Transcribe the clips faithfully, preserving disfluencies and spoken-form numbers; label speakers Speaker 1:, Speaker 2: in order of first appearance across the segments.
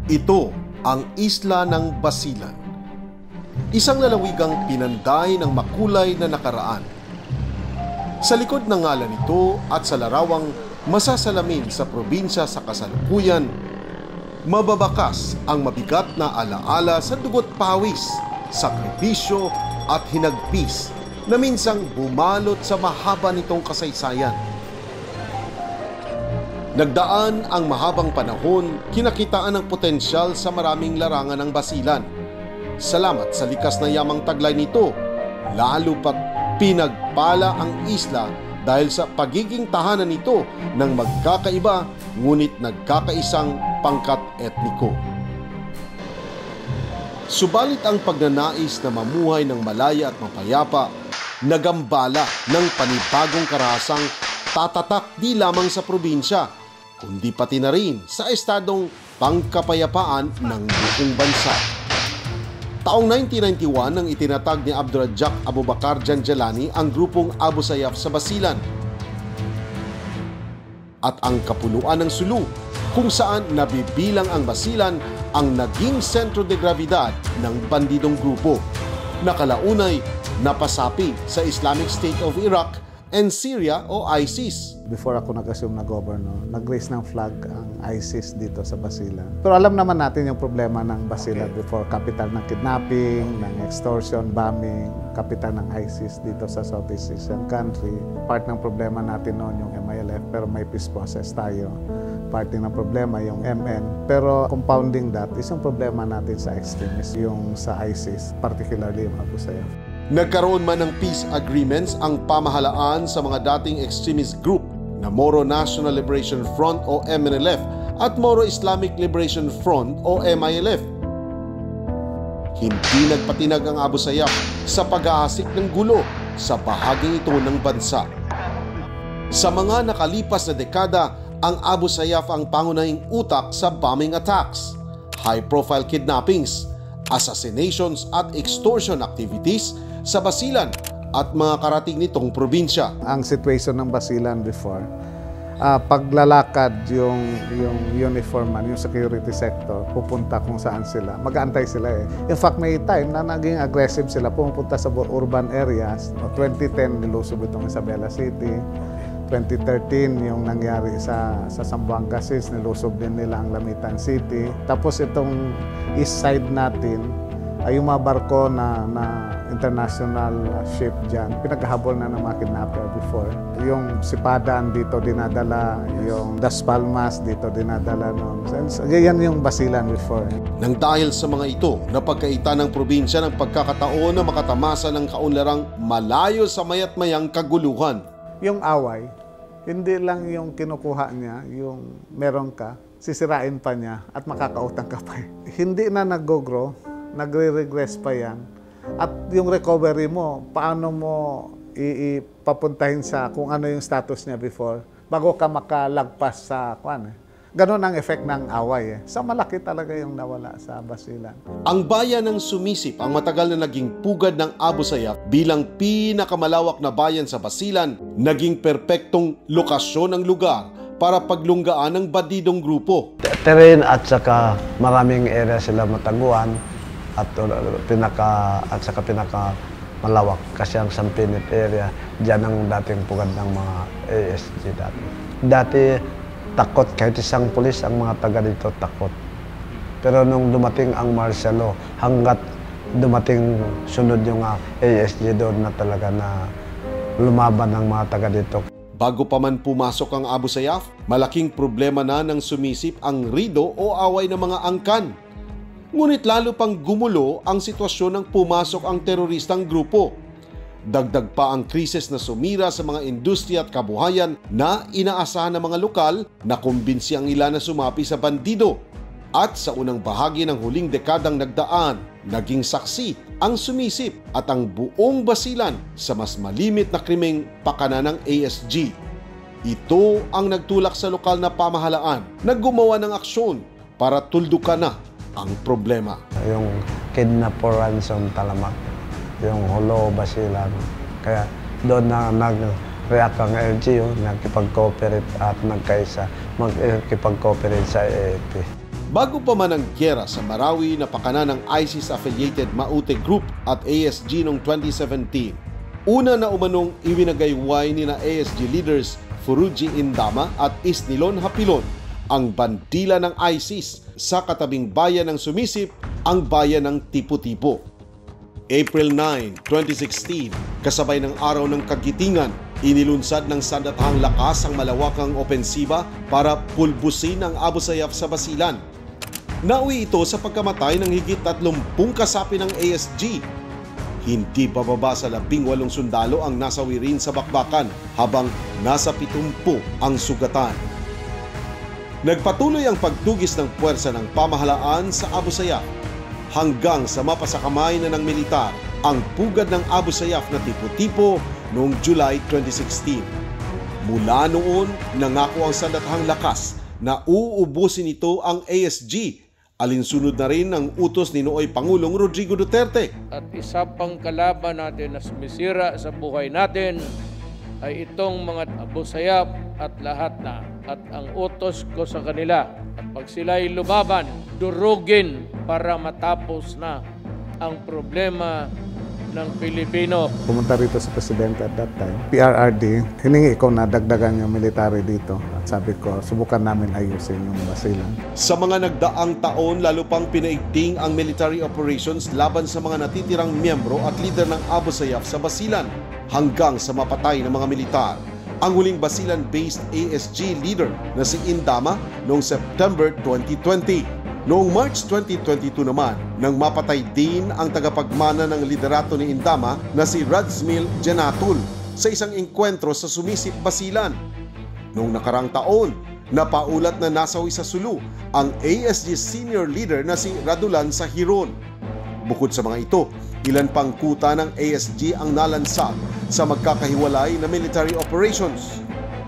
Speaker 1: Ito ang isla ng Basilan. Isang lalawigang pinanday ng makulay na nakaraan. Sa likod ng ngalan nito at sa larawang masasalamin sa probinsya sa kasalukuyan, mababakas ang mabigat na alaala sa dugot pawis, sakripisyo at hinagpis na minsang bumalot sa mahaba nitong kasaysayan. Nagdaan ang mahabang panahon, kinakitaan ang potensyal sa maraming larangan ng Basilan. Salamat sa likas na yamang taglay nito, lalo pat pinagpala ang isla dahil sa pagiging tahanan nito ng magkakaiba ngunit nagkakaisang pangkat etniko. Subalit ang pagnanais na mamuhay ng malaya at mapayapa, nagambala ng panibagong karahasang tatatak di lamang sa probinsya, kundi pati na rin sa estadong pangkapayapaan ng buong bansa. Taong nineteen ninety-one nang itinatag ni Abdurrazzaq Abubakar Janjalani ang grupong Abu Sayyaf sa Basilan. At ang kapuluan ng Sulu, kung saan nabibilang ang Basilan ang naging sentro de gravidad ng bandidong grupo, nakalaunay napasapi sa Islamic State of Iraq and Syria o ISIS.
Speaker 2: Before ako nag-assume na governor, nag-raise ng flag ang ISIS dito sa Basilan. Pero alam naman natin yung problema ng Basilan okay. Before, capital ng kidnapping, ng extortion, bombing, capital ng ISIS dito sa Southeast Asian country. Part ng problema natin noon yung M I L F, pero may peace process tayo. Part ng problema yung M N. Pero compounding that is yung problema natin sa extremists, yung sa ISIS, particularly yung Abu Sayyaf.
Speaker 1: Nagkaroon man ng peace agreements ang pamahalaan sa mga dating extremist group na Moro National Liberation Front o M N L F at Moro Islamic Liberation Front o M I L F. Hindi nagpatinag ang Abu Sayyaf sa pag-aasik ng gulo sa bahaging ito ng bansa. Sa mga nakalipas na dekada, ang Abu Sayyaf ang pangunahing utak sa bombing attacks, high-profile kidnappings, assassinations at extortion activities sa Basilan at mga karating nitong probinsya.
Speaker 2: Ang situation ng Basilan before, uh, paglalakad yung, yung uniform man, yung security sector, pupunta kung saan sila. Mag-aantay sila eh. In fact, may time na naging aggressive sila, pumunta sa urban areas. No, twenty ten, nilusob itong Isabela City. twenty thirteen, yung nangyari sa, sa Zamboanga Sis, nilusob din nila ang Lamitan City. Tapos itong east side natin, ay yung mga barko na, na international ship dyan, pinaghahabol na ng mga kidnapper before. Yung Sipadan dito dinadala, yung Das Palmas dito dinadala noon. So, yan yung Basilan before.
Speaker 1: Nang dahil sa mga ito, napagkaitan ng probinsya ng pagkakataon na makatamasa ng kaunlarang malayo sa mayat-mayang kaguluhan.
Speaker 2: Yung away, hindi lang yung kinukuha niya, yung meron ka, sisirain pa niya at makakautang ka pa. Hindi na nag-grow, nagre-regress pa yan. At yung recovery mo, paano mo ipapuntahin sa kung ano yung status niya before bago ka makalagpas sa kwan eh. Ganon ang effect ng away eh. Sa malaki talaga yung nawala sa Basilan.
Speaker 1: Ang bayan ng Sumisip ang matagal na naging pugad ng Abu Sayyaf bilang pinakamalawak na bayan sa Basilan, naging perpektong lokasyon ng lugar para paglunggaan ng bandidong grupo.
Speaker 3: Terrain at saka maraming area sila mataguan at pinaka at saka pinaka malawak kasi ang Sampinit area diyan ang dating pugad ng mga A S G dati. Dati takot kahit isang pulis ang mga taga dito takot. Pero nung dumating ang martial law, hanggat dumating sunod yung A S G doon na talaga na lumaban ng mga taga dito.
Speaker 1: Bago pa man pumasok ang Abu Sayyaf, malaking problema na ng Sumisip ang rido o away ng mga angkan. Ngunit lalo pang gumulo ang sitwasyon ng pumasok ang teroristang grupo. Dagdag pa ang krisis na sumira sa mga industriya at kabuhayan na inaasahan ng mga lokal na kumbinsi ang ilan na sumapi sa bandido. At sa unang bahagi ng huling dekadang nagdaan, naging saksi ang Sumisip at ang buong Basilan sa mas malimit na krimeng pakana ng A S G. Ito ang nagtulak sa lokal na pamahalaan na gumawa ng aksyon para tuldukan na ang problema.
Speaker 3: Yung kidnap for ransom talamak, yung Hulo Basilan. Kaya doon na nag-react ang L G U, nagkipag-cooperate at nagkaisa, mag-kipag-cooperate sa A A P.
Speaker 1: Bago pa man ang gyera sa Marawi, napakana ng ISIS-affiliated Maute Group at A S G noong twenty seventeen. Una na umanong iwinagayway ni na A S G leaders Furuji Indama at Isnilon Hapilon ang bandila ng ISIS sa katabing bayan ng sumisip, ang bayan ng Tipo-Tipo. April nine, twenty sixteen, kasabay ng araw ng kagitingan, inilunsad ng sandatahang lakas ang malawakang opensiba para pulbusin ang Abu Sayyaf sa Basilan. Nauwi ito sa pagkamatay ng higit tatlumpung kasapi ng A S G. Hindi bababa sa labing walong sundalo ang nasawi rin sa bakbakan, habang nasa pitumpu ang sugatan. Nagpatuloy ang pagdugis ng puwersa ng pamahalaan sa Abu Sayyaf hanggang sa mapasakamay na ng militar ang pugad ng Abu Sayyaf na Tipo-Tipo noong July twenty sixteen. Mula noon, nangako ang sandatahang lakas na uubusin ito ang A S G. Alinsunod na rin ang utos ni Nooy Pangulong Rodrigo Duterte.
Speaker 4: At isa pang kalaban natin na sumisira sa buhay natin ay itong mga Abu Sayyaf at lahat na. At ang utos ko sa kanila, at pag sila'y lumaban, durugin para matapos na ang problema ng Pilipino.
Speaker 2: Pumunta rito sa Presidente at that time, P R R D, hiningi ko na dagdagan yung military dito. At sabi ko, subukan namin ayusin yung Basilan.
Speaker 1: Sa mga nagdaang taon, lalo pang pinaigting ang military operations laban sa mga natitirang miyembro at leader ng Abu Sayyaf sa Basilan, hanggang sa mapatay ng mga militar ang huling Basilan-based A S G leader na si Indama noong September twenty twenty. Noong March twenty twenty-two naman, nang mapatay din ang tagapagmana ng liderato ni Indama na si Radzmil Janatul sa isang engkwentro sa Sumisip, Basilan. Noong nakarang taon, napaulat na nasawi sa Sulu ang A S G senior leader na si Radulan Sahiron. Bukod sa mga ito, ilan pang kuta ng A S G ang nalansag sa magkakahiwalay na military operations.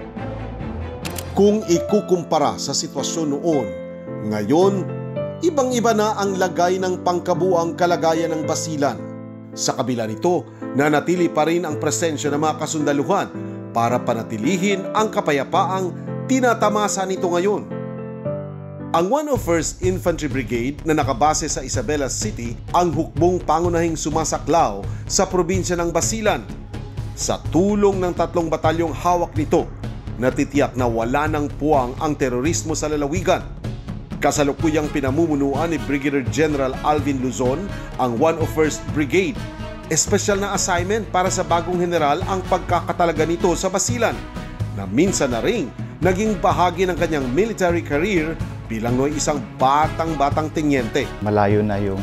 Speaker 1: Kung ikukumpara sa sitwasyon noon, ngayon, ibang-iba na ang lagay ng pangkabuang kalagayan ng Basilan. Sa kabila nito, nanatili pa rin ang presensya ng mga kasundaluhan para panatilihin ang kapayapaang tinatamasa nito ngayon. Ang one oh first Infantry Brigade na nakabase sa Isabela City ang hukbong pangunahing sumasaklaw sa probinsya ng Basilan. Sa tulong ng tatlong batalyong hawak nito, natitiyak na wala ng puwang ang terorismo sa lalawigan. Kasalukuyang pinamumunuan ni Brigadier General Alvin Luzon ang one oh first Brigade. Espesyal na assignment para sa bagong general ang pagkakatalaga nito sa Basilan, na minsan na ring naging bahagi ng kanyang military career bilang noy isang batang-batang tenyente.
Speaker 5: Malayo na yung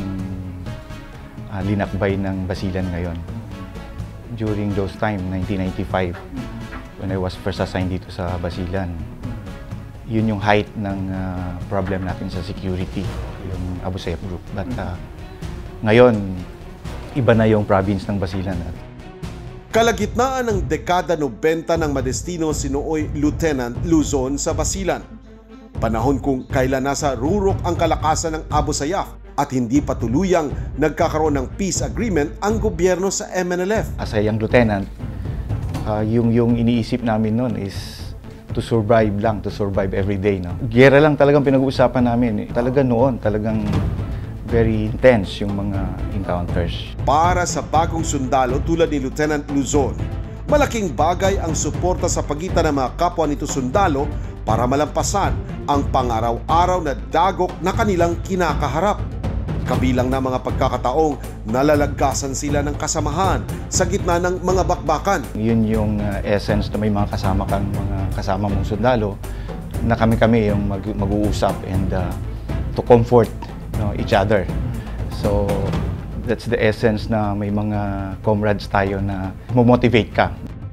Speaker 5: uh, linakbay ng Basilan ngayon. During those time, nineteen ninety-five, when I was first assigned dito sa Basilan, yun yung height ng uh, problem natin sa security, yung Abu Sayyaf group. But uh, ngayon, iba na yung province ng Basilan.
Speaker 1: Kalagitnaan ng dekada nobenta ng madestino si Nooy Lieutenant Luzon sa Basilan. Panahon kung kailan nasa rurok ang kalakasan ng Abu Sayyaf at hindi pa tuluyang nagkakaroon ng peace agreement ang gobyerno sa M N L F.
Speaker 5: As a young lieutenant, uh, yung, yung iniisip namin noon is to survive lang, to survive every day. No? Giyera lang talagang pinag-uusapan namin. Talaga noon, talagang very intense yung mga encounters.
Speaker 1: Para sa bagong sundalo tulad ni Lieutenant Luzon, malaking bagay ang suporta sa pagitan ng mga kapwa nito sundalo para malampasan ang pang-araw-araw na dagok na kanilang kinakaharap. Kabilang na mga pagkakataong nalalagkasan sila ng kasamahan sa gitna ng mga bakbakan.
Speaker 5: Yun yung uh, essence na may mga kasama kang mga kasama mong sundalo na kami-kami yung mag- mag-uusap and uh, to comfort, you know, each other. So that's the essence na may mga comrades tayo na mo-motivate ka.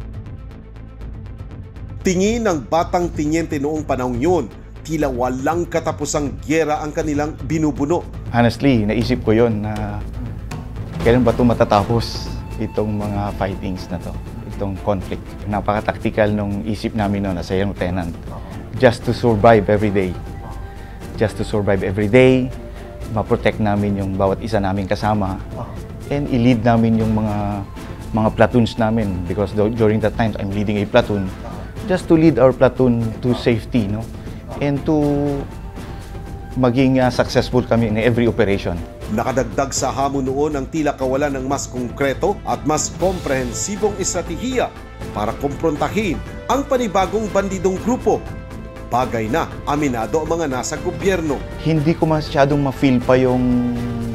Speaker 1: Tingin ng batang tinyente noong panahong yun, tila walang katapusang gyera ang kanilang binubuno.
Speaker 5: Honestly, naisip ko yon na kailan ba ito matatapos, itong mga fightings na to, itong conflict. Napaka-tactical nung isip namin noon as a young lieutenant. Just to survive every day. Just to survive every day, ma-protect namin yung bawat isa naming kasama, and i-lead namin yung mga mga platoons namin because during that time I'm leading a platoon. Just to lead our platoon to safety, no? And to maging uh, successful kami in every operation.
Speaker 1: Nakadagdag sa hamon noon ang tila kawalan ng mas konkreto at mas komprehensibong estratehiya para kumprontahin ang panibagong bandidong grupo. Bagay na aminado ang mga nasa gobyerno.
Speaker 5: Hindi ko masyadong ma-feel pa yung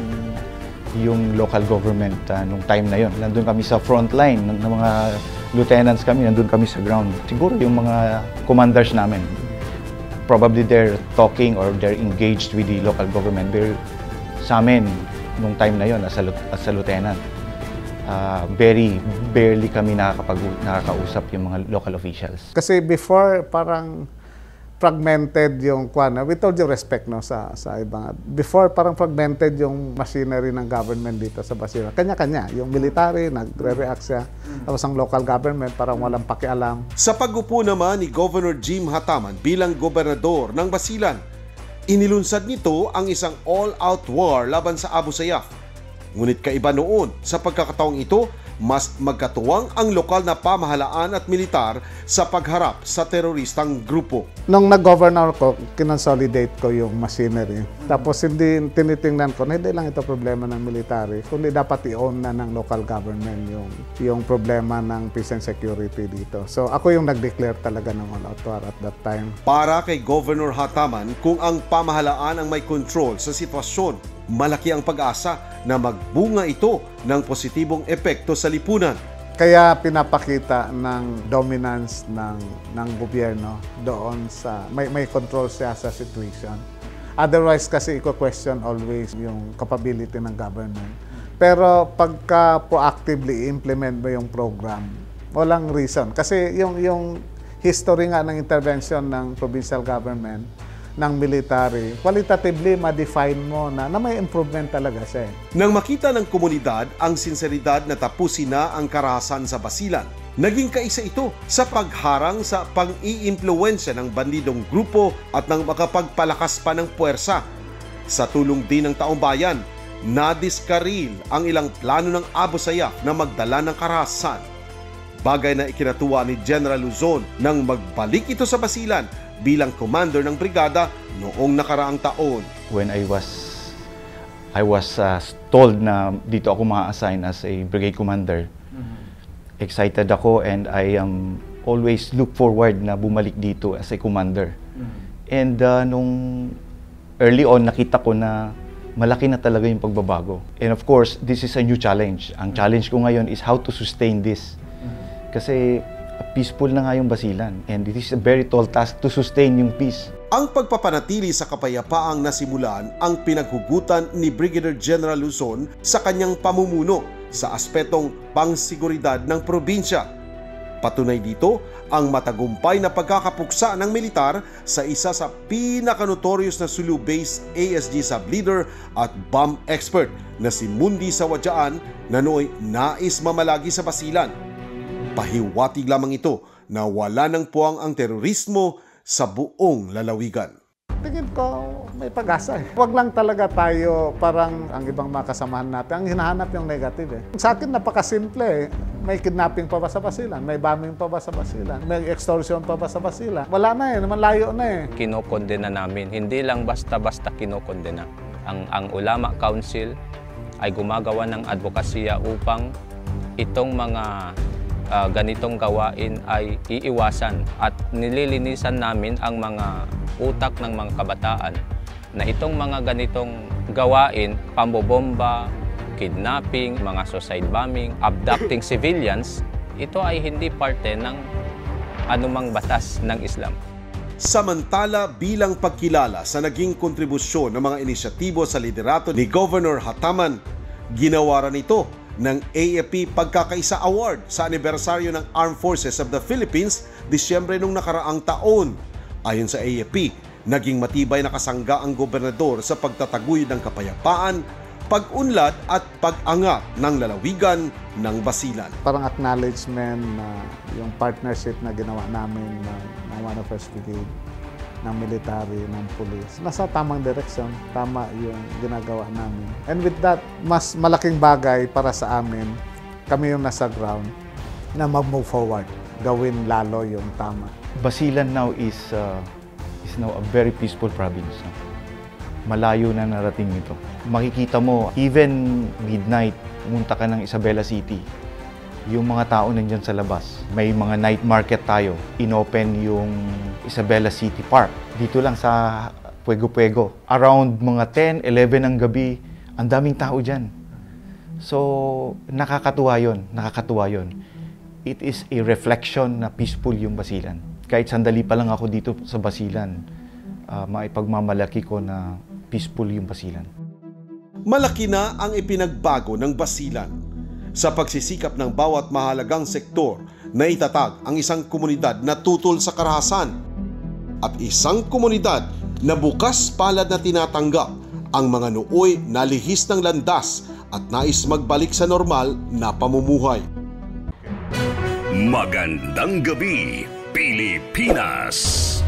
Speaker 5: yung local government uh, nung time na yon. Nandun kami sa front line ng, ng mga lieutenants kami, nandun kami sa ground. Siguro yung mga commanders namin, probably they're talking or they're engaged with the local government. They're sa amin nung time na yon as a, as a lieutenant. Uh, very barely kami nakakapag nakakausap yung mga local officials.
Speaker 2: Kasi before parang fragmented yung kwan, with all due respect no sa sa ibang, before parang fragmented yung machinery ng government dito sa Basilan. Kanya-kanya, yung military nagre-react siya, tapos ang local government parang walang pakialam.
Speaker 1: Sa pag-upo naman ni Governor Jim Hataman bilang gobernador ng Basilan, inilunsad nito ang isang all-out war laban sa Abu Sayyaf. Ngunit kaiba noon, sa pagkakataong ito, mas magkatuwang ang lokal na pamahalaan at militar sa pagharap sa teroristang grupo.
Speaker 2: Nung nag-governor ko, kinonsolidate ko yung machinery. Tapos hindi tinitingnan ko na hindi lang ito problema ng military, kundi dapat i-own na ng local government yung, yung problema ng peace and security dito. So ako yung nag-declare talaga ng all-out war at that time.
Speaker 1: Para kay Governor Hataman, kung ang pamahalaan ang may control sa sitwasyon, malaki ang pag-asa na magbunga ito ng positibong epekto sa lipunan.
Speaker 2: Kaya pinapakita ng dominance ng ng gobyerno doon sa may may control siya sa situation. Otherwise kasi i-question always yung capability ng government. Pero pagka proactively implement mo yung program, walang reason kasi yung yung history nga ng intervention ng provincial government ng military, qualitatively ma-define mo na, na may improvement talaga siya.
Speaker 1: Nang makita ng komunidad ang sinseridad na tapusin na ang karahasan sa Basilan, naging kaisa ito sa pagharang sa pang-iimpluwensya ng bandidong grupo at ng makapagpalakas pa ng puwersa. Sa tulong din ng taong bayan, nadiskaril ang ilang plano ng Abu Sayyaf na magdala ng karahasan. Bagay na ikinatuwa ni General Luzon nang magbalik ito sa Basilan bilang commander ng brigada noong nakaraang taon.
Speaker 5: When I was I was uh, told na dito ako ma-assign as a brigade commander, mm-hmm. excited ako and I um, always look forward na bumalik dito as a commander. Mm-hmm. And uh, nung early on, nakita ko na malaki na talaga yung pagbabago. And of course, this is a new challenge. Ang challenge ko ngayon is how to sustain this. Mm-hmm. Kasi peaceful na nga yung Basilan and it is a very tall task to sustain yung peace.
Speaker 1: Ang pagpapanatili sa kapayapaang nasimulan ang pinaghugutan ni Brigadier General Luzon sa kanyang pamumuno sa aspetong pangsiguridad ng probinsya. Patunay dito ang matagumpay na pagkakapuksa ng militar sa isa sa pinaka-notorious na Sulu-based A S G sub-leader at bomb expert na si Mundi Sawadyaan na nooy nais mamalagi sa Basilan. Pahiwatig lamang ito na wala ng puwang ang terorismo sa buong lalawigan.
Speaker 2: Tingin ko may pag-asa eh. Huwag lang talaga tayo parang ang ibang mga kasamahan natin. Ang hinahanap yung negative eh. Sa akin napakasimple eh. May kidnapping pa ba sa Basilan? May bombing pa ba sa Basilan? May extortion pa ba sa Basilan? Wala na eh. Naman layo na eh.
Speaker 6: Kinokondena namin. Hindi lang basta-basta kinokondena. Ang, ang Ulama Council ay gumagawa ng advokasya upang itong mga Uh, ganitong gawain ay iiwasan at nililinisan namin ang mga utak ng mga kabataan na itong mga ganitong gawain, pambobomba, kidnapping, mga suicide bombing, abducting civilians, ito ay hindi parte ng anumang batas ng Islam.
Speaker 1: Samantala, bilang pagkilala sa naging kontribusyon ng mga inisyatibo sa liderato ni Governor Hataman, ginawaran ito ng A F P Pagkakaisa Award sa anibersaryo ng Armed Forces of the Philippines Disyembre nung nakaraang taon. Ayon sa A F P, naging matibay na kasangga ang gobernador sa pagtataguyod ng kapayapaan, pag-unlad at pag-angat ng lalawigan ng Basilan.
Speaker 2: Parang acknowledgement na yung partnership na ginawa namin ng, ng one of First Brigade, ng military, ng police. Nasa tamang direksyon, tama yung ginagawa namin. And with that, mas malaking bagay para sa amin, kami yung nasa ground, na mag-move forward, gawin lalo yung tama.
Speaker 5: Basilan now is, uh, is now a very peaceful province. malayo na narating ito. Makikita mo, even midnight, pumunta ka ng Isabela City, yung mga tao nandyan sa labas. May mga night market tayo. Inopen yung Isabela City Park. Dito lang sa Puego-Puego. Around mga ten, eleven ng gabi, ang daming tao dyan. So, nakakatuwa yun. Nakakatuwa yun. It is a reflection na peaceful yung Basilan. Kahit sandali pa lang ako dito sa Basilan, uh, maipagmamalaki ko na peaceful yung Basilan.
Speaker 1: Malaki na ang ipinagbago ng Basilan sa pagsisikap ng bawat mahalagang sektor na itatag ang isang komunidad na tutol sa karahasan at isang komunidad na bukas palad na tinatanggap ang mga nooy na lihis ng landas at nais magbalik sa normal na pamumuhay.
Speaker 7: Magandang gabi, Pilipinas!